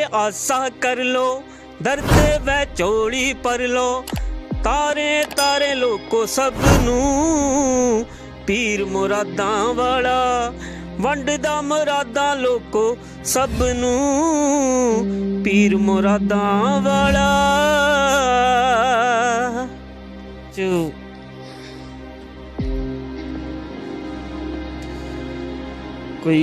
आसा कर लो, दर्द वह चोली पर लो। तारे तारे लोको सबनू पीर मुरादां वाला, वंडदा मुरादां लोको सबनू पीर मुरादां वाला। कोई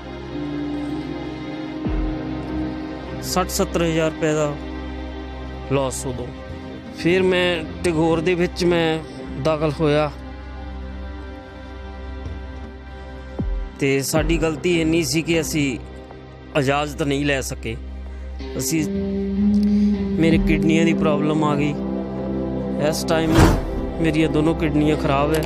60-70 हज़ार रुपये का लॉस उदों। फिर मैं टैगोर दे विच मैं दाखल होया ते साडी गलती इन्नी सी कि असी इजाज़त नहीं लै सके। असी मेरे किडनियां दी प्रॉब्लम आ गई। इस टाइम मेरिया दोनों किडनियां खराब है।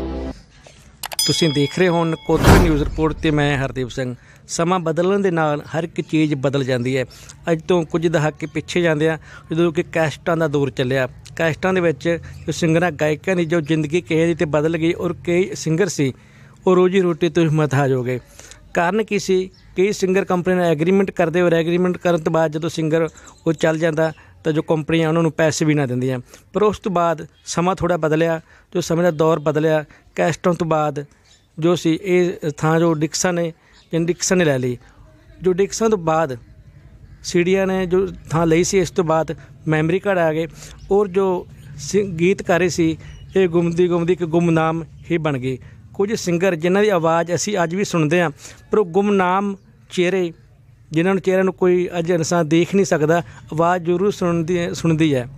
ਤੁਸੀਂ ਦੇਖ ਰਹੇ ਹੋ ਨਕੋਦਰ ਨਿਊਜ਼ ਰਿਪੋਰਟ ਤੇ ਮੈਂ ਹਰਦੀਪ ਸਿੰਘ। ਸਮਾਂ ਬਦਲਣ ਦੇ ਨਾਲ ਹਰ ਇੱਕ ਚੀਜ਼ ਬਦਲ ਜਾਂਦੀ ਹੈ। ਅੱਜ ਤੋਂ ਕੁਝ ਦਹਾਕੇ ਪਿੱਛੇ ਜਾਂਦੇ ਆ ਜਦੋਂ ਕਿ ਕੈਸਟਾਂ ਦਾ ਦੌਰ ਚੱਲਿਆ। ਕੈਸਟਾਂ ਦੇ ਵਿੱਚ ਜੋ ਸਿੰਗਰਾਂ ਗਾਇਕਾਂ ਦੀ ਜੋ ਜ਼ਿੰਦਗੀ ਕਿਸੇ ਦੀ ਤੇ ਬਦਲ ਗਈ ਔਰ ਕਈ ਸਿੰਗਰ ਸੀ ਉਹ ਰੋਜੀ ਰੋਟੀ ਤੋਂ ਮੁਹਤਾਜ ਹੋ ਗਏ। ਕਾਰਨ ਕੀ ਸੀ? ਕਈ ਸਿੰਗਰ ਕੰਪਨੀ ਨਾਲ ਐਗਰੀਮੈਂਟ ਕਰਦੇ ਔਰ ਐਗਰੀਮੈਂਟ ਕਰਨ ਤੋਂ ਬਾਅਦ ਜਦੋਂ ਸਿੰਗਰ ਉਹ ਚੱਲ ਜਾਂਦਾ ਤਾਂ ਜੋ ਕੰਪਨੀਆਂ ਉਹਨਾਂ ਨੂੰ ਪੈਸੇ ਵੀ ਨਾ ਦਿੰਦੀਆਂ। ਪਰ ਉਸ ਤੋਂ ਬਾਅਦ ਸਮਾਂ ਥੋੜ੍ਹਾ ਬਦਲਿਆ, ਜੋ ਸਮੇਂ ਦਾ ਦੌਰ ਬਦਲਿਆ। ਕੈਸਟਾਂ ਤੋਂ ਬਾਅਦ ਜੋ ਸੀ ਇਹ ਥਾਂ ਜੋ ਡਿਕਸਨ ਨੇ ਲੈ ਲਈ। ਜੋ ਡਿਕਸਨ ਤੋਂ ਬਾਅਦ ਸੀਡੀਆਂ ਨੇ ਜੋ ਥਾਂ ਲਈ ਸੀ, ਇਸ ਤੋਂ ਬਾਅਦ ਮੈਮਰੀ ਕਾਰਡ ਆ ਗਏ ਔਰ ਜੋ ਗੀਤਕਾਰੀ ਸੀ ਇਹ ਗੁੰਮਦੀ ਗੁੰਮਦੀ ਇੱਕ ਗੁੰਮਨਾਮ ਹੀ ਬਣ ਗਈ। ਕੁਝ ਸਿੰਗਰ ਜਿਨ੍ਹਾਂ ਦੀ ਆਵਾਜ਼ ਅਸੀਂ ਅੱਜ ਵੀ ਸੁਣਦੇ ਹਾਂ, ਪਰ ਉਹ ਗੁੰਮਨਾਮ ਚਿਹਰੇ ਜਿਨ੍ਹਾਂ ਨੂੰ ਚਿਹਰਿਆਂ ਨੂੰ ਕੋਈ ਅੱਜ ਇਨਸਾਨ ਦੇਖ ਨਹੀਂ ਸਕਦਾ, ਆਵਾਜ਼ ਜ਼ਰੂਰ ਸੁਣਦੀ ਹੈ।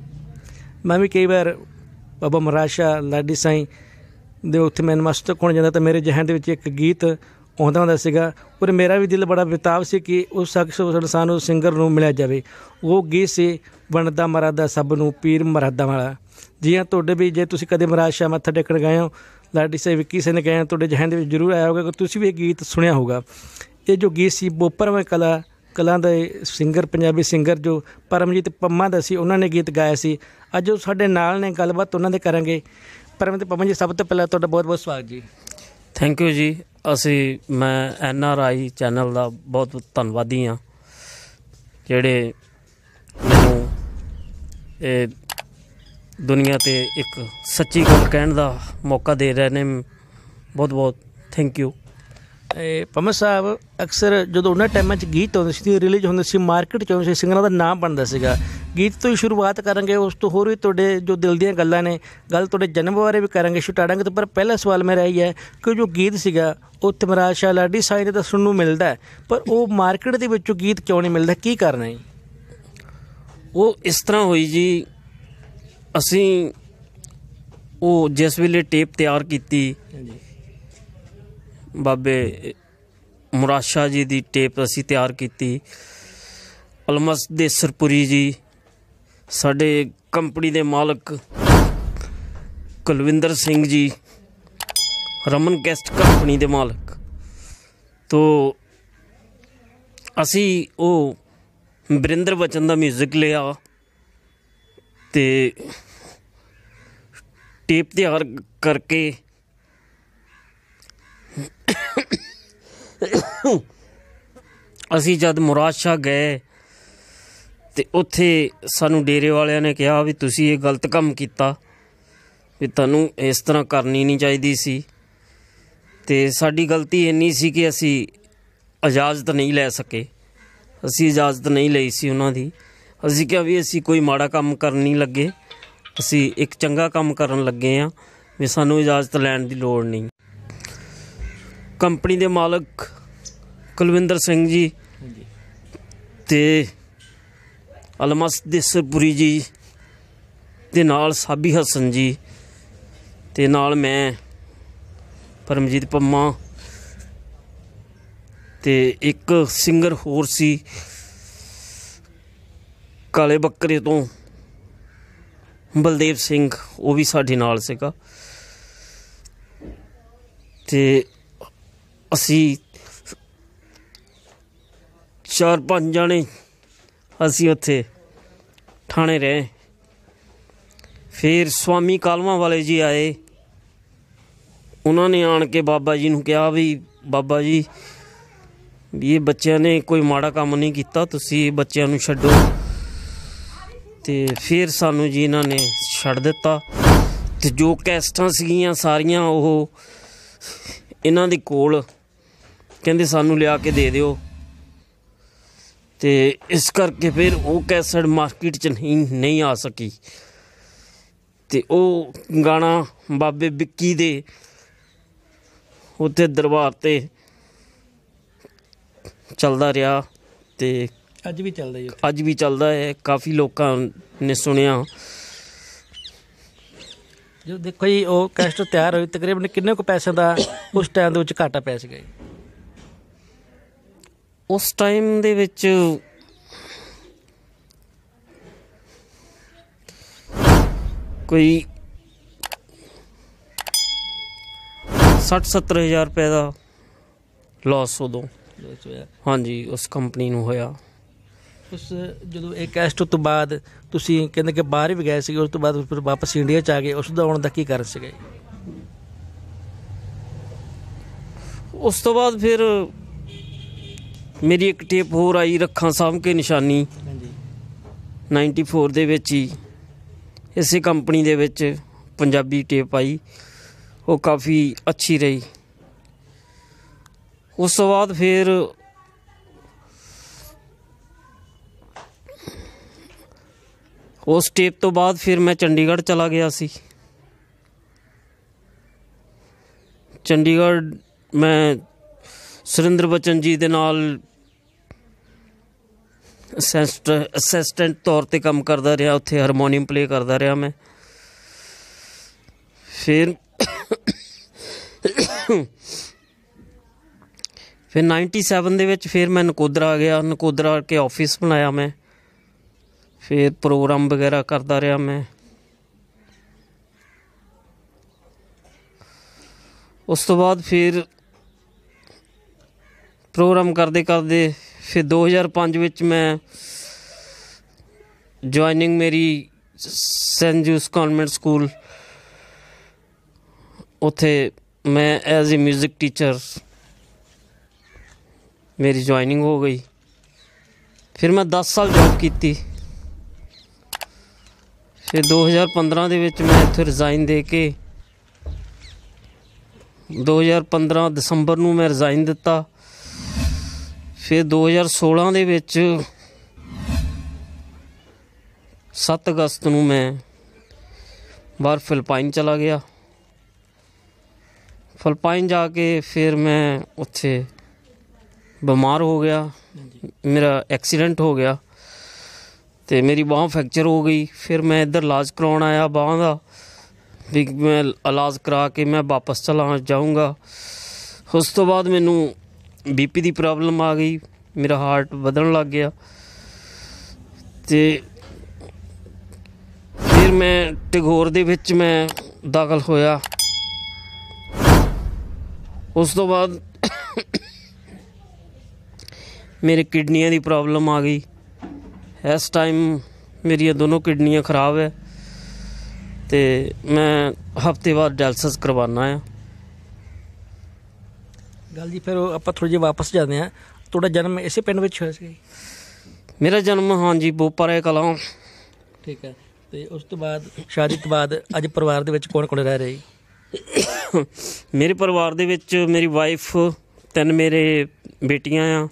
ਮੈਂ ਵੀ ਕਈ ਵਾਰ ਬਾਬਾ ਮਹਾਰਾਜ ਸ਼ਾਹ ਲਾਡੀ ਸਾਈਂ ਦੇ ਉੱਥੇ ਮੈਂ ਨਮਸਤਕ ਹੋਣ ਜਾਂਦਾ ਤਾਂ ਮੇਰੇ ਜ਼ਿਹਨ ਦੇ ਵਿੱਚ ਇੱਕ ਗੀਤ ਆਉਂਦਾ ਹੁੰਦਾ ਸੀਗਾ ਔਰ ਮੇਰਾ ਵੀ ਦਿਲ ਬੜਾ ਬੇਤਾਬ ਸੀ ਕਿ ਉਸ ਸ਼ਖਸ ਉਸ ਇਨਸਾਨ ਉਸ ਸਿੰਗਰ ਨੂੰ ਮਿਲਿਆ ਜਾਵੇ। ਉਹ ਗੀਤ ਸੀ ਵੰਡਦਾ ਮਰਾਦਾ ਸਭ ਨੂੰ ਪੀਰ ਮਰਾਦਾ ਵਾਲਾ। ਜੀ ਹਾਂ, ਤੁਹਾਡੇ ਵੀ ਜੇ ਤੁਸੀਂ ਕਦੇ ਮਹਾਰਾਜ ਸ਼ਾਹ ਮੱਥਾ ਟੇਕਣ ਗਏ ਹੋ, ਲਾਡੀ ਸਾਈਂ ਵਿੱਕੀ ਸਿੰਘ ਨੇ ਗਏ ਹੋ, ਤੁਹਾਡੇ ਜ਼ਿਹਨ ਦੇ ਵਿੱਚ ਜ਼ਰੂਰ ਆਇਆ ਹੋਊਗਾ ਕਿ ਤੁਸੀਂ ਵੀ ਇਹ ਗੀਤ ਸੁਣਿਆ ਹੋਊਗਾ। ਇਹ ਜੋ ਗੀਤ ਸੀ ਬੋਪਰਵੇਂ ਕਲਾਂ ਦੇ ਸਿੰਗਰ ਪੰਜਾਬੀ ਸਿੰਗਰ ਜੋ ਪਰਮਜੀਤ ਪੰਮਾ ਦਾ ਸੀ, ਉਹਨਾਂ ਨੇ ਗੀਤ ਗਾਇਆ ਸੀ। ਅੱਜ ਉਹ ਸਾਡੇ ਨਾਲ ਨੇ, ਗੱਲਬਾਤ ਉਹਨਾਂ ਦੇ ਕਰਾਂਗੇ। ਪਰਮਜੀਤ ਪੰਮਾ ਜੀ, ਸਭ ਤੋਂ ਪਹਿਲਾਂ ਤੁਹਾਡਾ ਬਹੁਤ ਬਹੁਤ ਸਵਾਗਤ ਜੀ। ਥੈਂਕ ਯੂ ਜੀ। ਮੈਂ NRI ਚੈਨਲ ਦਾ ਬਹੁਤ ਧੰਨਵਾਦੀ ਹਾਂ ਜਿਹੜੇ ਮੈਨੂੰ ਇਹ ਦੁਨੀਆ 'ਤੇ ਇੱਕ ਸੱਚੀ ਗੱਲ ਕਹਿਣ ਦਾ ਮੌਕਾ ਦੇ ਰਹੇ ਨੇ। ਬਹੁਤ ਬਹੁਤ ਥੈਂਕ ਯੂ। ਪੰਮਾ ਸਾਹਿਬ, ਅਕਸਰ ਜਦੋਂ ਉਹਨਾਂ ਟਾਈਮਾਂ 'ਚ ਗੀਤ ਆਉਂਦੇ ਸੀ, ਰਿਲੀਜ਼ ਹੁੰਦੇ ਸੀ, ਮਾਰਕੀਟ 'ਚ ਆਉਂਦੇ ਸੀ, ਸਿੰਗਰਾਂ ਦਾ ਨਾਮ ਬਣਦਾ ਸੀਗਾ। ਗੀਤ ਤੋਂ ਹੀ ਸ਼ੁਰੂਆਤ ਕਰਾਂਗੇ, ਉਸ ਤੋਂ ਹੋਰ ਵੀ ਤੁਹਾਡੇ ਜੋ ਦਿਲ ਦੀਆਂ ਗੱਲਾਂ ਨੇ, ਗੱਲ ਤੁਹਾਡੇ ਜਨਮ ਬਾਰੇ ਵੀ ਕਰਾਂਗੇ, ਛੁਟਾੜਾਂਗੇ। ਪਰ ਪਹਿਲਾ ਸਵਾਲ ਮੇਰਾ ਇਹ ਹੈ ਕਿ ਜੋ ਗੀਤ ਸੀਗਾ ਉੱਥੇ ਮਹਾਰਾਜ ਸ਼ਾਹ ਲਾਡੀ ਸਾਈਂ ਦਾ ਸੁਣਨ ਨੂੰ ਮਿਲਦਾ, ਪਰ ਉਹ ਮਾਰਕੀਟ ਦੇ ਵਿੱਚੋਂ ਗੀਤ ਕਿਉਂ ਨਹੀਂ ਮਿਲਦਾ? ਕੀ ਕਾਰਨ ਹੈ? ਉਹ ਇਸ ਤਰ੍ਹਾਂ ਹੋਈ ਜੀ, ਅਸੀਂ ਉਹ ਜਿਸ ਵੇਲੇ ਟੇਪ ਤਿਆਰ ਕੀਤੀ ਬਾਬੇ ਮੁਰਾਦ ਸ਼ਾਹ ਜੀ ਦੀ ਟੇਪ ਅਸੀਂ ਤਿਆਰ ਕੀਤੀ। ਅਲਮਸ ਦੇ ਸਰਪੁਰੀ ਜੀ ਸਾਡੇ ਕੰਪਨੀ ਦੇ ਮਾਲਕ, ਕੁਲਵਿੰਦਰ ਸਿੰਘ ਜੀ ਰਮਨ ਕੈਸਟ ਕੰਪਨੀ ਦੇ ਮਾਲਕ ਤੋਂ ਅਸੀਂ ਉਹ ਵਰਿੰਦਰ ਬਚਨ ਦਾ ਮਿਊਜ਼ਿਕ ਲਿਆ ਅਤੇ ਟੇਪ ਤਿਆਰ ਕਰਕੇ ਅਸੀਂ ਜਦ ਮੁਰਾਦ ਸ਼ਾਹ ਗਏ ਅਤੇ ਉੱਥੇ ਸਾਨੂੰ ਡੇਰੇ ਵਾਲਿਆਂ ਨੇ ਕਿਹਾ ਵੀ ਤੁਸੀਂ ਇਹ ਗਲਤ ਕੰਮ ਕੀਤਾ, ਵੀ ਤੁਹਾਨੂੰ ਇਸ ਤਰ੍ਹਾਂ ਕਰਨੀ ਨਹੀਂ ਚਾਹੀਦੀ ਸੀ। ਅਤੇ ਸਾਡੀ ਗਲਤੀ ਇੰਨੀ ਸੀ ਕਿ ਅਸੀਂ ਇਜਾਜ਼ਤ ਨਹੀਂ ਲੈ ਸਕੇ। ਅਸੀਂ ਇਜਾਜ਼ਤ ਨਹੀਂ ਲਈ ਸੀ ਉਹਨਾਂ ਦੀ। ਅਸੀਂ ਕਿਹਾ ਵੀ ਅਸੀਂ ਕੋਈ ਮਾੜਾ ਕੰਮ ਕਰਨ ਨਹੀਂ ਲੱਗੇ, ਅਸੀਂ ਇੱਕ ਚੰਗਾ ਕੰਮ ਕਰਨ ਲੱਗੇ ਹਾਂ, ਵੀ ਸਾਨੂੰ ਇਜਾਜ਼ਤ ਲੈਣ ਦੀ ਲੋੜ ਨਹੀਂ। ਕੰਪਨੀ ਦੇ ਮਾਲਕ ਕੁਲਵਿੰਦਰ ਸਿੰਘ ਜੀ ਅਤੇ ਅਲਮਸ ਦੇ ਸਰਪੁਰੀ ਜੀ ਦੇ ਨਾਲ ਸਾਬੀ ਹਸਨ ਜੀ ਅਤੇ ਨਾਲ ਮੈਂ ਪਰਮਜੀਤ ਪੰਮਾ ਅਤੇ ਇੱਕ ਸਿੰਗਰ ਹੋਰ ਸੀ ਕਾਲੇ ਬੱਕਰੇ ਤੋਂ ਬਲਦੇਵ ਸਿੰਘ, ਉਹ ਵੀ ਸਾਡੇ ਨਾਲ ਸੀਗਾ। ਅਤੇ ਅਸੀਂ 4-5 ਜਾਣੇ ਅਸੀਂ ਉੱਥੇ ਠਾਣੇ ਰਹੇ। ਫਿਰ ਸਵਾਮੀ ਕਾਲਵਾਂ ਵਾਲੇ ਜੀ ਆਏ, ਉਹਨਾਂ ਨੇ ਆਣ ਕੇ ਬਾਬਾ ਜੀ ਨੂੰ ਕਿਹਾ ਵੀ ਬਾਬਾ ਜੀ ਵੀ ਇਹ ਬੱਚਿਆਂ ਨੇ ਕੋਈ ਮਾੜਾ ਕੰਮ ਨਹੀਂ ਕੀਤਾ, ਤੁਸੀਂ ਬੱਚਿਆਂ ਨੂੰ ਛੱਡੋ। ਤੇ ਫਿਰ ਸਾਨੂੰ ਜੀ ਇਹਨਾਂ ਨੇ ਛੱਡ ਦਿੱਤਾ। ਤੇ ਜੋ ਕੈਸਟਾਂ ਸੀਗੀਆਂ ਸਾਰੀਆਂ ਉਹ ਇਹਨਾਂ ਦੇ ਕੋਲ ਕਹਿੰਦੇ ਸਾਨੂੰ ਲਿਆ ਕੇ ਦੇ ਦਿਓ। ਤੇ ਇਸ ਕਰਕੇ ਫਿਰ ਉਹ ਕੈਸਟ ਮਾਰਕੀਟ 'ਚ ਨਹੀਂ ਆ ਸਕੀ। ਤੇ ਉਹ ਗਾਣਾ ਬਾਬੇ ਵਿੱਕੀ ਦੇ ਉੱਥੇ ਦਰਬਾਰ 'ਤੇ ਚੱਲਦਾ ਰਿਹਾ ਤੇ ਅੱਜ ਵੀ ਚੱਲਦਾ ਜੀ? ਅੱਜ ਵੀ ਚੱਲਦਾ ਹੈ। ਕਾਫੀ ਲੋਕਾਂ ਨੇ ਸੁਣਿਆ। ਜੋ ਦੇਖੋ ਜੀ, ਉਹ ਕੈਸਟ ਤਿਆਰ ਹੋਈ ਤਕਰੀਬਨ ਕਿੰਨੇ ਕੁ ਪੈਸੇ ਦਾ ਉਸ ਟਾਈਮ ਦੇ ਵਿੱਚ ਘਾਟਾ ਪੈ ਸੀਗਾ ਜੀ? ਉਸ ਟਾਈਮ ਦੇ ਵਿੱਚ ਕੋਈ 60-70 ਹਜ਼ਾਰ ਰੁਪਏ ਦਾ ਲਾਸ ਉਦੋਂ ਹਾਂਜੀ ਉਸ ਕੰਪਨੀ ਨੂੰ ਹੋਇਆ। ਉਸ ਜਦੋਂ ਇਹ ਕੈਸਟ ਤੋਂ ਬਾਅਦ ਤੁਸੀਂ ਕਹਿੰਦੇ ਕਿ ਬਾਹਰ ਵੀ ਗਏ ਸੀਗੇ, ਉਸ ਤੋਂ ਬਾਅਦ ਫਿਰ ਵਾਪਸ ਇੰਡੀਆ 'ਚ ਆ ਗਏ, ਉਸ ਦਾ ਆਉਣ ਦਾ ਕੀ ਕਾਰਨ ਸੀਗਾ? ਉਸ ਤੋਂ ਬਾਅਦ ਫਿਰ ਮੇਰੀ ਇੱਕ ਟੇਪ ਹੋਰ ਆਈ, ਰੱਖਾਂ ਸਾਂਭ ਕੇ ਨਿਸ਼ਾਨੀ। 94 ਦੇ ਵਿੱਚ ਹੀ ਇਸੇ ਕੰਪਨੀ ਦੇ ਵਿੱਚ ਪੰਜਾਬੀ ਟੇਪ ਆਈ, ਉਹ ਕਾਫੀ ਅੱਛੀ ਰਹੀ। ਉਸ ਤੋਂ ਬਾਅਦ ਫਿਰ ਉਸ ਟੇਪ ਤੋਂ ਬਾਅਦ ਫਿਰ ਮੈਂ ਚੰਡੀਗੜ੍ਹ ਚਲਾ ਗਿਆ ਸੀ। ਚੰਡੀਗੜ੍ਹ ਮੈਂ ਸੁਰਿੰਦਰ ਬਚਨ ਜੀ ਦੇ ਨਾਲ ਅਸਿਸਟੈਂਟ ਤੌਰ 'ਤੇ ਕੰਮ ਕਰਦਾ ਰਿਹਾ। ਉੱਥੇ ਹਾਰਮੋਨੀਅਮ ਪਲੇ ਕਰਦਾ ਰਿਹਾ ਮੈਂ। ਫਿਰ 97 ਦੇ ਵਿੱਚ ਫਿਰ ਮੈਂ ਨਕੋਦਰ ਆ ਗਿਆ। ਨਕੋਦਰ ਆ ਕੇ ਆਫਿਸ ਬਣਾਇਆ ਮੈਂ। ਫਿਰ ਪ੍ਰੋਗਰਾਮ ਵਗੈਰਾ ਕਰਦਾ ਰਿਹਾ ਮੈਂ। ਉਸ ਤੋਂ ਬਾਅਦ ਫਿਰ ਪ੍ਰੋਗਰਾਮ ਕਰਦੇ ਕਰਦੇ ਫਿਰ 2005 ਵਿੱਚ ਮੈਂ ਜੁਆਇਨਿੰਗ ਮੇਰੀ ਸੈਂਟ ਜੂਸ ਕਨਵੈਂਟ ਸਕੂਲ, ਉੱਥੇ ਮੈਂ ਐਜ਼ ਏ ਮਿਊਜ਼ਿਕ ਟੀਚਰ ਮੇਰੀ ਜੁਆਇਨਿੰਗ ਹੋ ਗਈ। ਫਿਰ ਮੈਂ 10 ਸਾਲ ਜੋਬ ਕੀਤੀ। ਫਿਰ 2015 ਦੇ ਵਿੱਚ ਮੈਂ ਇੱਥੇ ਰਿਜ਼ਾਈਨ ਦੇ ਕੇ 2015 ਦਸੰਬਰ ਨੂੰ ਮੈਂ ਰਿਜ਼ਾਈਨ ਦਿੱਤਾ। ਫਿਰ 2016 ਦੇ ਵਿੱਚ 7 ਅਗਸਤ ਨੂੰ ਮੈਂ ਬਾਹਰ ਫਿਲਪਾਈਨ ਚਲਾ ਗਿਆ। ਫਿਲਪਾਈਨ ਜਾ ਕੇ ਫਿਰ ਮੈਂ ਉੱਥੇ ਬਿਮਾਰ ਹੋ ਗਿਆ। ਮੇਰਾ ਐਕਸੀਡੈਂਟ ਹੋ ਗਿਆ ਅਤੇ ਮੇਰੀ ਬਾਂਹ ਫ੍ਰੈਕਚਰ ਹੋ ਗਈ। ਫਿਰ ਮੈਂ ਇੱਧਰ ਇਲਾਜ ਕਰਵਾਉਣ ਆਇਆ ਬਾਂਹ ਦਾ, ਵੀ ਮੈਂ ਇਲਾਜ ਕਰਾ ਕੇ ਮੈਂ ਵਾਪਸ ਚਲਾ ਜਾਊਂਗਾ। ਉਸ ਤੋਂ ਬਾਅਦ ਮੈਨੂੰ BP ਦੀ ਪ੍ਰੋਬਲਮ ਆ ਗਈ, ਮੇਰਾ ਹਾਰਟ ਵਧਣ ਲੱਗ ਗਿਆ ਅਤੇ ਫਿਰ ਮੈਂ ਟੈਗੋਰ ਦੇ ਵਿੱਚ ਮੈਂ ਦਾਖਲ ਹੋਇਆ। ਉਸ ਤੋਂ ਬਾਅਦ ਮੇਰੇ ਕਿਡਨੀਆਂ ਦੀ ਪ੍ਰੋਬਲਮ ਆ ਗਈ। ਇਸ ਟਾਈਮ ਮੇਰੀਆਂ ਦੋਨੋਂ ਕਿਡਨੀਆਂ ਖਰਾਬ ਹੈ ਅਤੇ ਮੈਂ ਹਫ਼ਤੇ ਬਾਅਦ ਡਾਇਲਸਿਸ ਕਰਵਾਉਣਾ ਆ। ਗੱਲ ਜੀ ਫਿਰ ਆਪਾਂ ਥੋੜ੍ਹੇ ਜਿਹੇ ਵਾਪਸ ਜਾਂਦੇ ਹਾਂ। ਤੁਹਾਡਾ ਜਨਮ ਇਸੇ ਪਿੰਡ ਵਿੱਚ ਹੋਇਆ ਸੀ? ਮੇਰਾ ਜਨਮ ਹਾਂਜੀ ਬੋਪਾਰੇ ਕਲਾਂ। ਠੀਕ ਹੈ। ਅਤੇ ਉਸ ਤੋਂ ਬਾਅਦ ਸ਼ਾਦੀ ਤੋਂ ਬਾਅਦ ਅੱਜ ਪਰਿਵਾਰ ਦੇ ਵਿੱਚ ਕੌਣ ਕੌਣ ਰਹਿ ਰਹੇ? ਮੇਰੇ ਪਰਿਵਾਰ ਦੇ ਵਿੱਚ ਮੇਰੀ ਵਾਈਫ, 3 ਮੇਰੇ ਬੇਟੀਆਂ ਆ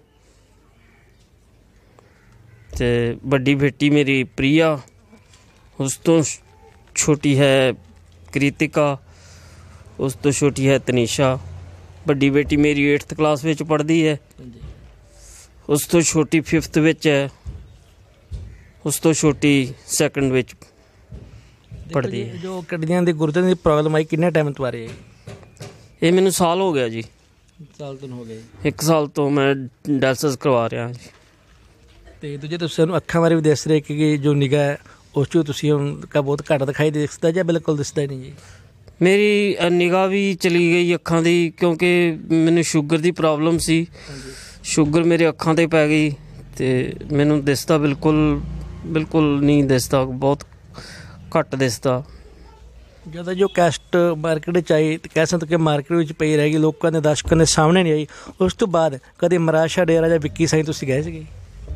ਅਤੇ ਵੱਡੀ ਬੇਟੀ ਮੇਰੀ ਪ੍ਰਿਆ, ਉਸ ਤੋਂ ਛੋਟੀ ਹੈ ਕ੍ਰਿਤਿਕਾ, ਉਸ ਤੋਂ ਛੋਟੀ ਹੈ ਤਨੀਸ਼ਾ। ਵੱਡੀ ਬੇਟੀ ਮੇਰੀ 8th ਕਲਾਸ ਵਿੱਚ ਪੜ੍ਹਦੀ ਹੈ, ਉਸ ਤੋਂ ਛੋਟੀ 5th ਵਿੱਚ ਹੈ, ਉਸ ਤੋਂ ਛੋਟੀ 2nd ਵਿੱਚ ਪੜ੍ਹਦੀ ਹੈ। ਜੋ ਕਿਡਨੀਆਂ ਦੇ ਗੁਰਦਿਆਂ ਦੀ ਪ੍ਰੋਬਲਮ ਆਈ ਕਿੰਨੇ ਟਾਈਮ ਤੋਂ ਆ ਰਹੀ ਹੈ? ਇਹ ਮੈਨੂੰ ਸਾਲ ਹੋ ਗਿਆ ਜੀ। ਸਾਲ ਤੋਂ ਹੋ ਗਏ? 1 ਸਾਲ ਤੋਂ ਮੈਂ ਡਾਇਲਸਿਸ ਕਰਵਾ ਰਿਹਾ ਜੀ। ਅਤੇ ਦੂਜੇ ਤੁਸੀਂ ਸਾਨੂੰ ਅੱਖਾਂ ਬਾਰੇ ਵੀ ਦੱਸ ਰਹੇ ਕਿ ਜੋ ਨਿਗਾਹ ਹੈ ਉਸ 'ਚੋਂ ਤੁਸੀਂ ਹੁਣ ਬਹੁਤ ਘੱਟ ਦਿਖਾਈ ਦਿਸਦਾ ਜਾਂ ਬਿਲਕੁਲ ਦਿਸਦਾ ਨਹੀਂ ਜੀ? ਮੇਰੀ ਨਿਗਾਹ ਵੀ ਚਲੀ ਗਈ ਅੱਖਾਂ ਦੀ, ਕਿਉਂਕਿ ਮੈਨੂੰ ਸ਼ੂਗਰ ਦੀ ਪ੍ਰੋਬਲਮ ਸੀ। ਸ਼ੂਗਰ ਮੇਰੇ ਅੱਖਾਂ 'ਤੇ ਪੈ ਗਈ ਅਤੇ ਮੈਨੂੰ ਦਿਸਦਾ ਬਿਲਕੁਲ ਨਹੀਂ ਦਿਸਦਾ, ਬਹੁਤ ਘੱਟ ਦਿਸਦਾ। ਜਦੋਂ ਜੋ ਕੈਸਟ ਮਾਰਕੀਟ 'ਚ ਆਈ ਤੇ ਕਹਿ ਸਕਦੇ ਕਿ ਮਾਰਕੀਟ ਵਿੱਚ ਪਈ ਰਹਿ ਗਈ, ਲੋਕਾਂ ਦੇ ਦਰਸ਼ਕਾਂ ਦੇ ਸਾਹਮਣੇ ਨਹੀਂ ਆਈ, ਉਸ ਤੋਂ ਬਾਅਦ ਕਦੇ ਮਰਾਸ਼ਾ ਡੇਰਾ ਜਾਂ ਵਿੱਕੀ ਸਾਈਂ ਤੁਸੀਂ ਗਏ ਸੀਗੇ?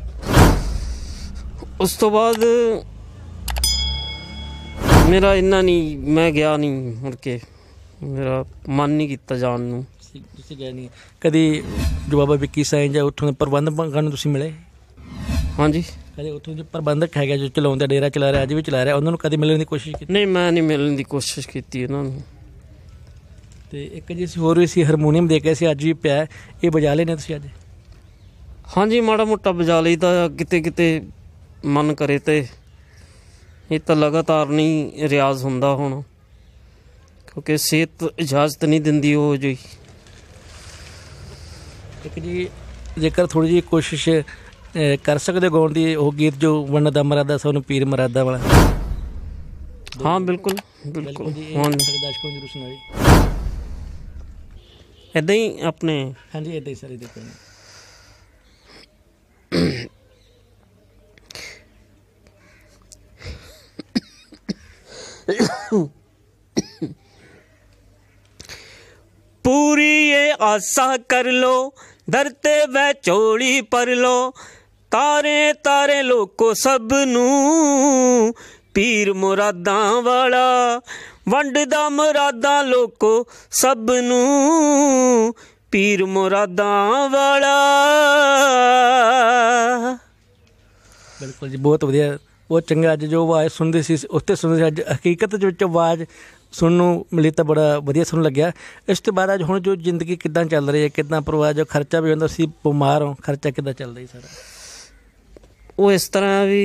ਉਸ ਤੋਂ ਬਾਅਦ ਮੇਰਾ ਇੰਨਾ ਨਹੀਂ, ਮੈਂ ਗਿਆ ਨਹੀਂ, ਮੁੜ ਕੇ ਮੇਰਾ ਮਨ ਨਹੀਂ ਕੀਤਾ ਜਾਣ ਨੂੰ। ਤੁਸੀਂ ਗਏ ਨਹੀਂ ਕਦੀ? ਜੋ ਬਾਬਾ ਵਿੱਕੀ ਸਾਈਂ ਜਾਂ ਉੱਥੋਂ ਦੇ ਪ੍ਰਬੰਧਕਾਂ ਨੂੰ ਤੁਸੀਂ ਮਿਲੇ? ਹਾਂਜੀ। ਕਦੇ ਉੱਥੋਂ ਦੇ ਪ੍ਰਬੰਧਕ ਹੈਗਾ ਜੋ ਚਲਾਉਂਦਾ, ਡੇਰਾ ਚਲਾ ਰਿਹਾ, ਅੱਜ ਵੀ ਚਲਾ ਰਿਹਾ, ਉਹਨਾਂ ਨੂੰ ਕਦੇ ਮਿਲਣ ਦੀ ਕੋਸ਼ਿਸ਼ ਕੀਤੀ? ਨਹੀਂ, ਮੈਂ ਨਹੀਂ ਮਿਲਣ ਦੀ ਕੋਸ਼ਿਸ਼ ਕੀਤੀ ਉਹਨਾਂ ਨੂੰ। ਤੇ ਇੱਕ ਜੀ ਅਸੀਂ ਹੋਰ ਵੀ ਸੀ, ਹਾਰਮੋਨੀਅਮ ਦੇ ਕੇ ਸੀ, ਅੱਜ ਵੀ ਪਿਆ, ਇਹ ਵਜਾ ਲੈਣੇ ਤੁਸੀਂ ਅੱਜ? ਹਾਂਜੀ, ਮਾੜਾ ਮੋਟਾ ਵਜਾ ਲਈਦਾ, ਕਿਤੇ ਕਿਤੇ ਮਨ ਕਰੇ ਤੇ। ਇਹ ਤਾਂ ਲਗਾਤਾਰ ਨਹੀਂ ਰਿਆਜ਼ ਹੁੰਦਾ ਹੁਣ, ਕਿਉਂਕਿ ਸਿਹਤ ਇਜਾਜ਼ਤ ਨਹੀਂ ਦਿੰਦੀ ਉਹ ਜਿਹੀ। ਇੱਕ ਜੀ ਜੇਕਰ ਥੋੜ੍ਹੀ ਜਿਹੀ ਕੋਸ਼ਿਸ਼ ਕਰ ਸਕਦੇ ਗਾਉਣ ਦੀ, ਉਹ ਗੀਤ ਜੋ ਵੰਨ ਦਾ ਮਰਾਦਾ ਸਾਨੂੰ ਪੀਰ ਮਰਾਦਾ ਵਾਲਾ? ਹਾਂ, ਬਿਲਕੁਲ ਬਿਲਕੁਲ। ਹੁਣ ਦਰਸ਼ਕਾਂ ਨੂੰ ਸੁਣਾਈ ਇੱਦਾਂ ਹੀ ਆਪਣੇ। ਹਾਂਜੀ, ਇੱਦਾਂ ਹੀ ਸਾਰੇ ਦੇਖੋ। पूरी ये आशा कर लो, धरते व चोली पर लो, तारे तारे लोको सबनू, पीर मुरादां वाला वंडदा मुरादां लोको सबनू, पीर मुरादां वाला। बिल्कुल जी, बहुत वधिया, बहुत चंगा। अज जो आवाज़ सुनते सी उत्थे सुनते, अज हकीकत विच आवाज़ सुनने ਨੂੰ ਮਿਲੀ ਤਾਂ ਬੜਾ ਵਧੀਆ ਸਾਨੂੰ ਲੱਗਿਆ। ਇਸ ਤੋਂ ਬਾਅਦ ਅੱਜ ਹੁਣ ਜੋ ਜ਼ਿੰਦਗੀ ਕਿੱਦਾਂ ਚੱਲ ਰਹੀ ਹੈ, ਕਿੱਦਾਂ ਪਰਿਵਾਰ ਜੋ ਖਰਚਾ ਵੀ ਹੁੰਦਾ ਸੀ, ਬਿਮਾਰ ਹੋ, ਖਰਚਾ ਕਿੱਦਾਂ ਚੱਲ ਰਿਹਾ ਸਾਰਾ? ਉਹ ਇਸ ਤਰ੍ਹਾਂ ਵੀ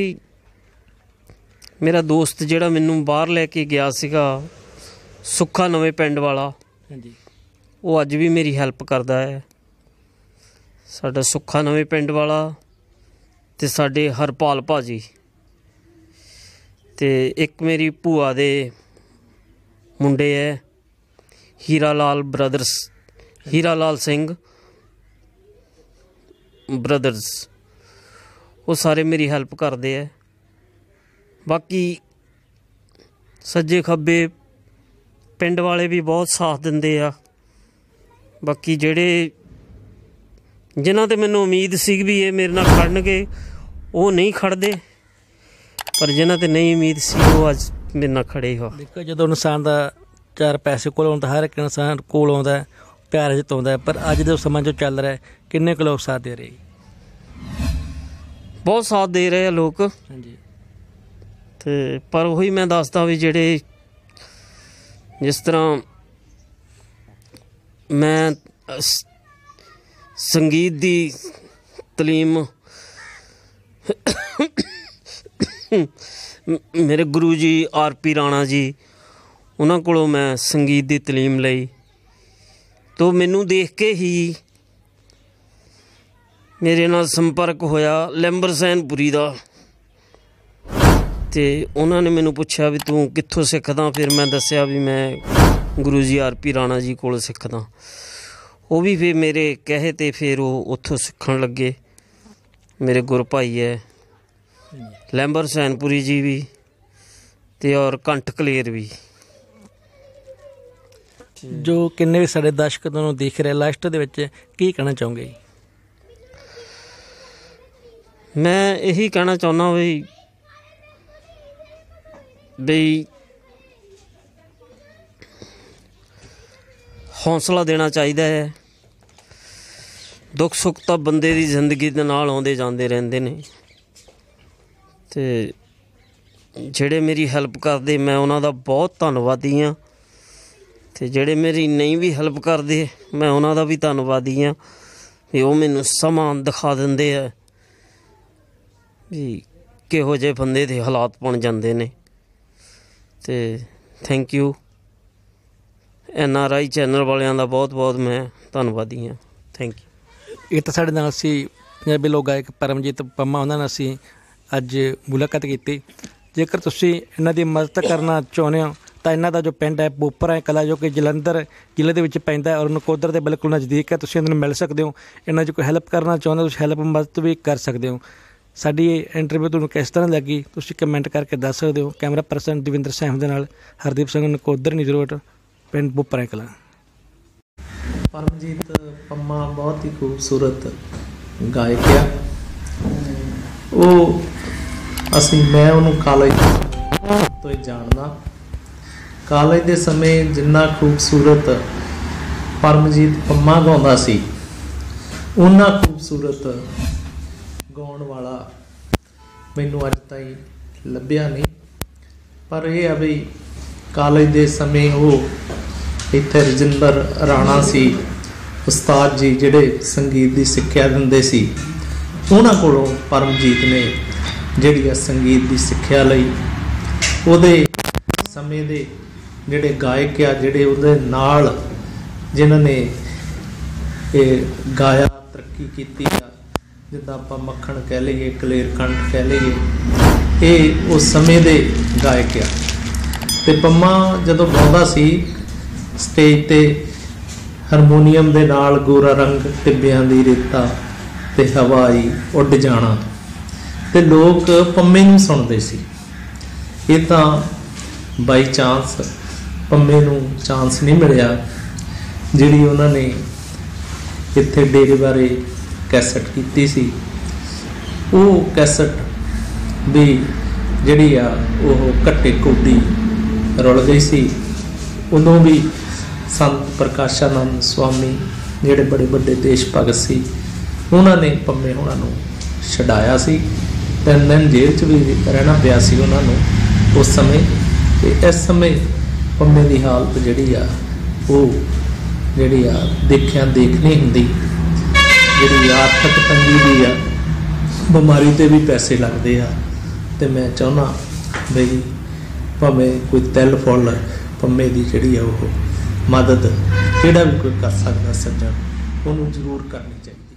ਮੇਰਾ ਦੋਸਤ ਜਿਹੜਾ ਮੈਨੂੰ ਬਾਹਰ ਲੈ ਕੇ ਗਿਆ ਸੀਗਾ, ਸੁੱਖਾ ਨਵੇਂ ਪਿੰਡ ਵਾਲਾ, ਹਾਂਜੀ, ਉਹ ਅੱਜ ਵੀ ਮੇਰੀ ਹੈਲਪ ਕਰਦਾ ਹੈ। ਸਾਡਾ ਸੁੱਖਾ ਨਵੇਂ ਪਿੰਡ ਵਾਲਾ ਅਤੇ ਸਾਡੇ ਹਰਪਾਲ ਭਾਜੀ, ਅਤੇ ਇੱਕ ਮੇਰੀ ਭੂਆ ਦੇ ਮੁੰਡੇ ਹੈ, ਹੀਰਾ ਲਾਲ ਬ੍ਰਦਰਸ, ਹੀਰਾ ਲਾਲ ਸਿੰਘ ਬ੍ਰਦਰਸ, ਉਹ ਸਾਰੇ ਮੇਰੀ ਹੈਲਪ ਕਰਦੇ ਹੈ। ਬਾਕੀ ਸੱਜੇ ਖੱਬੇ ਪਿੰਡ ਵਾਲੇ ਵੀ ਬਹੁਤ ਸਾਥ ਦਿੰਦੇ ਆ। ਬਾਕੀ ਜਿਹੜੇ ਜਿਨ੍ਹਾਂ 'ਤੇ ਮੈਨੂੰ ਉਮੀਦ ਸੀ ਵੀ ਇਹ ਮੇਰੇ ਨਾਲ ਖੜਨਗੇ, ਉਹ ਨਹੀਂ ਖੜਦੇ, ਪਰ ਜਿਨ੍ਹਾਂ 'ਤੇ ਨਹੀਂ ਉਮੀਦ ਸੀ ਉਹ ਅੱਜ ਮੇਰੇ ਨਾਲ ਖੜੇ ਹੋ। ਦੇਖੋ, ਜਦੋਂ ਇਨਸਾਨ ਦਾ ਚਾਰ ਪੈਸੇ ਕੋਲ ਆਉਂਦਾ, ਹਰ ਇੱਕ ਇਨਸਾਨ ਕੋਲ ਆਉਂਦਾ, ਪਿਆਰ ਜਿਤਾਉਂਦਾ, ਪਰ ਅੱਜ ਦੇ ਸਮਾਂ ਜੋ ਚੱਲ ਰਿਹਾ, ਕਿੰਨੇ ਕੁ ਲੋਕ ਸਾਥ ਦੇ ਰਹੇ? ਬਹੁਤ ਸਾਥ ਦੇ ਰਹੇ ਆ ਲੋਕ। ਹਾਂਜੀ। ਅਤੇ ਪਰ ਉਹੀ ਮੈਂ ਦੱਸਦਾ ਵੀ ਜਿਹੜੇ ਜਿਸ ਤਰ੍ਹਾਂ ਮੈਂ ਸੰਗੀਤ ਦੀ ਤਾਲੀਮ ਮੇਰੇ ਗੁਰੂ ਜੀ RP ਰਾਣਾ ਜੀ, ਉਹਨਾਂ ਕੋਲੋਂ ਮੈਂ ਸੰਗੀਤ ਦੀ ਤਾਲੀਮ ਲਈ, ਤਾਂ ਮੈਨੂੰ ਦੇਖ ਕੇ ਹੀ ਮੇਰੇ ਨਾਲ ਸੰਪਰਕ ਹੋਇਆ ਲੈਂਬਰ ਸੈਨਪੁਰੀ ਦਾ, ਅਤੇ ਉਹਨਾਂ ਨੇ ਮੈਨੂੰ ਪੁੱਛਿਆ ਵੀ ਤੂੰ ਕਿੱਥੋਂ ਸਿੱਖਦਾ? ਫਿਰ ਮੈਂ ਦੱਸਿਆ ਵੀ ਮੈਂ ਗੁਰੂ ਜੀ RP ਰਾਣਾ ਜੀ ਕੋਲ ਸਿੱਖਦਾ। ਉਹ ਵੀ ਫਿਰ ਮੇਰੇ ਕਹੇ 'ਤੇ ਫਿਰ ਉਹ ਉੱਥੋਂ ਸਿੱਖਣ ਲੱਗੇ। ਮੇਰੇ ਗੁਰ ਭਾਈ ਹੈ ਲੈਂਬਰ ਸੈਨਪੁਰੀ ਜੀ ਵੀ, ਅਤੇ ਔਰ ਕੰਠ ਕਲੇਰ ਵੀ। ਜੋ ਕਿੰਨੇ ਵੀ ਸਾਡੇ ਦਰਸ਼ਕ ਤੁਹਾਨੂੰ ਦੇਖ ਰਹੇ, ਲਾਸਟ ਦੇ ਵਿੱਚ ਕੀ ਕਹਿਣਾ ਚਾਹੋਗੇ? ਮੈਂ ਇਹੀ ਕਹਿਣਾ ਚਾਹੁੰਦਾ ਬਈ ਹੌਸਲਾ ਦੇਣਾ ਚਾਹੀਦਾ ਹੈ। ਦੁੱਖ ਸੁੱਖ ਤਾਂ ਬੰਦੇ ਦੀ ਜ਼ਿੰਦਗੀ ਦੇ ਨਾਲ ਆਉਂਦੇ ਜਾਂਦੇ ਰਹਿੰਦੇ ਨੇ, ਅਤੇ ਜਿਹੜੇ ਮੇਰੀ ਹੈਲਪ ਕਰਦੇ ਮੈਂ ਉਹਨਾਂ ਦਾ ਬਹੁਤ ਧੰਨਵਾਦੀ ਹਾਂ, ਅਤੇ ਜਿਹੜੇ ਮੇਰੀ ਨਹੀਂ ਵੀ ਹੈਲਪ ਕਰਦੇ ਮੈਂ ਉਹਨਾਂ ਦਾ ਵੀ ਧੰਨਵਾਦੀ ਹਾਂ ਵੀ ਉਹ ਮੈਨੂੰ ਸਮਾਂ ਦਿਖਾ ਦਿੰਦੇ ਆ ਵੀ ਕਿਹੋ ਜਿਹੇ ਬੰਦੇ ਦੇ ਹਾਲਾਤ ਬਣ ਜਾਂਦੇ ਨੇ। ਅਤੇ ਥੈਂਕ ਯੂ NRI ਚੈਨਲ ਵਾਲਿਆਂ ਦਾ ਬਹੁਤ ਬਹੁਤ ਮੈਂ ਧੰਨਵਾਦੀ ਹਾਂ। Thank you. ਇਹ ਤਾਂ ਸਾਡੇ ਨਾਲ ਸੀ ਪੰਜਾਬੀ ਲੋਕ ਗਾਇਕ ਪਰਮਜੀਤ ਪੰਮਾ, ਉਹਨਾਂ ਨਾਲ ਅਸੀਂ ਅੱਜ ਮੁਲਾਕਾਤ ਕੀਤੀ। ਜੇਕਰ ਤੁਸੀਂ ਇਹਨਾਂ ਦੀ ਮਦਦ ਕਰਨਾ ਚਾਹੁੰਦੇ ਹੋ ਤਾਂ ਇਹਨਾਂ ਦਾ ਜੋ ਪਿੰਡ ਹੈ ਬੋਪਰਾ ਕਲਾ, ਜੋ ਕਿ ਜਲੰਧਰ ਜ਼ਿਲ੍ਹੇ ਦੇ ਵਿੱਚ ਪੈਂਦਾ ਔਰ ਨਕੋਦਰ ਦੇ ਬਿਲਕੁਲ ਨਜ਼ਦੀਕ ਹੈ, ਤੁਸੀਂ ਇਹਨਾਂ ਨੂੰ ਮਿਲ ਸਕਦੇ ਹੋ। ਇਹਨਾਂ 'ਚ ਕੋਈ ਹੈਲਪ ਕਰਨਾ ਚਾਹੁੰਦੇ ਤੁਸੀਂ ਹੈਲਪ ਮਦਦ ਵੀ ਕਰ ਸਕਦੇ ਹੋ। ਸਾਡੀ ਇਹ ਇੰਟਰਵਿਊ ਤੁਹਾਨੂੰ ਕਿਸ ਤਰ੍ਹਾਂ ਲੱਗੀ ਤੁਸੀਂ ਕਮੈਂਟ ਕਰਕੇ ਦੱਸ ਸਕਦੇ ਹੋ। ਕੈਮਰਾ ਪਰਸਨ ਦਵਿੰਦਰ ਸੈਮ ਦੇ ਨਾਲ ਹਰਦੀਪ ਸਿੰਘ, ਨਕੋਦਰ ਨਿਊਜ਼ ਰਿਪੋਰਟ, ਪਿੰਡ ਬੁੱਪਰਾ ਕਲਾਂ। ਪਰਮਜੀਤ ਪੰਮਾ ਬਹੁਤ ਹੀ ਖੂਬਸੂਰਤ ਗਾਇਕ ਆ। ਮੈਂ ਉਹਨੂੰ ਕਾਲਜ ਤੋਂ ਹੀ ਜਾਣਦਾ। ਕਾਲਜ ਦੇ ਸਮੇਂ ਜਿੰਨਾ ਖੂਬਸੂਰਤ ਪਰਮਜੀਤ ਪੰਮਾ ਗਾਉਂਦਾ ਸੀ, ਓਨਾ ਖੂਬਸੂਰਤ ਗਾਉਣ ਵਾਲਾ ਮੈਨੂੰ ਅੱਜ ਤਾਈਂ ਲੱਭਿਆ ਨਹੀਂ। ਪਰ ਇਹ ਆ ਵੀ ਕਾਲਜ ਦੇ ਸਮੇਂ ਉਹ ਇੱਥੇ ਰਜਿੰਦਰ ਰਾਣਾ ਸੀ ਉਸਤਾਦ ਜੀ, ਜਿਹੜੇ ਸੰਗੀਤ ਦੀ ਸਿੱਖਿਆ ਦਿੰਦੇ ਸੀ, ਉਹਨਾਂ ਕੋਲੋਂ ਪਰਮਜੀਤ ਨੇ ਜਿਹੜੀ ਆ ਸੰਗੀਤ ਦੀ ਸਿੱਖਿਆ ਲਈ। ਉਹਦੇ ਸਮੇਂ ਦੇ ਜਿਹੜੇ ਗਾਇਕ ਆ, ਜਿਹੜੇ ਉਹਦੇ ਨਾਲ ਜਿਨ੍ਹਾਂ ਨੇ ਇਹ ਗਾਇਆ, ਤਰੱਕੀ ਕੀਤੀ ਆ, ਜਿੱਦਾਂ ਆਪਾਂ ਮੱਖਣ ਕਹਿ ਲਈਏ, ਕਲੇਰਕੰਠ ਕਹਿ ਲਈਏ, ਇਹ ਉਸ ਸਮੇਂ ਦੇ ਗਾਇਕ ਆ। ਅਤੇ ਪੰਮਾ ਜਦੋਂ ਗਾਉਂਦਾ ਸੀ ਸਟੇਜ 'ਤੇ ਹਾਰਮੋਨੀਅਮ ਦੇ ਨਾਲ ਗੋਰਾ ਰੰਗ ਟਿੱਬਿਆਂ ਦੀ ਰੇਤਾ ਅਤੇ ਹਵਾਈ ਉੱਡ ਜਾਣਾ, ਅਤੇ ਲੋਕ ਪੰਮੇ ਨੂੰ ਸੁਣਦੇ ਸੀ। ਇਹ ਤਾਂ ਬਾਈ ਚਾਂਸ ਪੰਮੇ ਨੂੰ ਚਾਂਸ ਨਹੀਂ ਮਿਲਿਆ। ਜਿਹੜੀ ਉਹਨਾਂ ਨੇ ਇੱਥੇ ਡੇਰੇ ਬਾਰੇ ਕੈਸਟ ਕੀਤੀ ਸੀ, ਉਹ ਕੈਸਟ ਵੀ ਜਿਹੜੀ ਆ ਉਹ ਘੱਟੇ ਕੋਡੀ ਰੁਲ ਗਈ ਸੀ। ਉਦੋਂ ਵੀ ਸੰਤ ਪ੍ਰਕਾਸ਼ਾਨੰਦ ਸਵਾਮੀ, ਜਿਹੜੇ ਬੜੇ ਵੱਡੇ ਦੇਸ਼ ਭਗਤ ਸੀ, ਉਹਨਾਂ ਨੇ ਪੰਮੇ ਹੋਣਾ ਨੂੰ ਛਡਾਇਆ ਸੀ। 3 ਦਿਨ ਜੇਲ੍ਹ 'ਚ ਵੀ ਰਹਿਣਾ ਪਿਆ ਸੀ ਉਹਨਾਂ ਨੂੰ ਉਸ ਸਮੇਂ। ਅਤੇ ਇਸ ਸਮੇਂ ਪੰਮੇ ਦੀ ਹਾਲਤ ਜਿਹੜੀ ਆ ਉਹ ਜਿਹੜੀ ਆ ਦੇਖਣੀ ਹੁੰਦੀ। ਜਿਹੜੀ ਆਰਥਿਕ ਤੰਗੀ ਦੀ ਆ, ਬਿਮਾਰੀ 'ਤੇ ਵੀ ਪੈਸੇ ਲੱਗਦੇ ਆ, ਅਤੇ ਮੈਂ ਚਾਹੁੰਦਾ ਬਈ ਭਾਵੇਂ ਕੋਈ ਤਿਲ ਫੁੱਲ ਪੰਮੇ ਦੀ ਜਿਹੜੀ ਆ ਉਹ ਮਦਦ ਜਿਹੜਾ ਵੀ ਕੋਈ ਕਰ ਸਕਦਾ ਸੱਜਣ, ਉਹਨੂੰ ਜ਼ਰੂਰ ਕਰਨੀ ਚਾਹੀਦੀ।